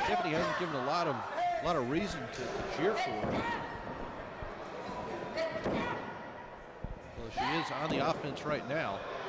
Tiffany hasn't given a lot of reason to cheer for her. Well, she is on the offense right now.